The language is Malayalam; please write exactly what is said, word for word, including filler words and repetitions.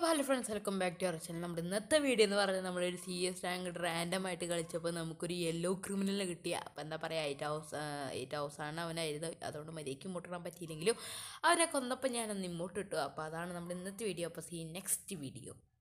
അപ്പോൾ hello friends, welcome back to our channel. നമ്മുടെ ഇന്നത്തെ വീഡിയോ എന്ന് പറയുന്നത് നമ്മളൊരു സി എസ് റാങ്ക് റാൻഡമായിട്ട് കളിച്ചപ്പോൾ നമുക്കൊരു യെല്ലോ ക്രിമിനലിനെ കിട്ടിയ. അപ്പോൾ എന്താ പറയുക, എയ്റ്റ് ഹൗസ് എയ്റ്റ് ഹൗസാണ് അവനായിരുന്നു. അതുകൊണ്ട് മര്യാദയ്ക്ക് ഇങ്ങോട്ടിടാൻ പറ്റിയില്ലെങ്കിലും അവനെ കൊന്നപ്പോൾ ഞാനൊന്ന് ഇങ്ങോട്ട് ഇട്ടു. അപ്പോൾ അതാണ് നമ്മുടെ ഇന്നത്തെ വീഡിയോ. അപ്പോൾ സീ നെക്സ്റ്റ് വീഡിയോ.